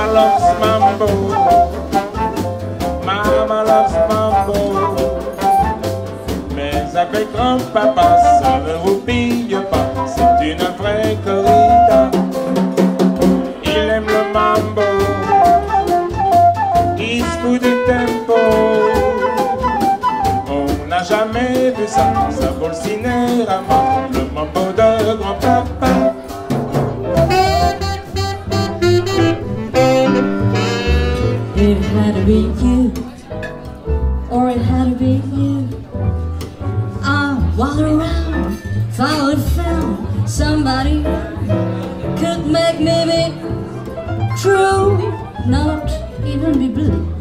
Papa loves mambo. Mama loves mambo. Mais avec grand-papa, ça ne roupille pas. C'est une vraie corrida. Il aime le mambo. Il se fout du tempo. On n'a jamais vu ça. Ça vaut le cinérama. Le mambo de grand-papa. It had to be you, or it had to be you. I walked around, thought I found somebody could make me be true, not even be blue.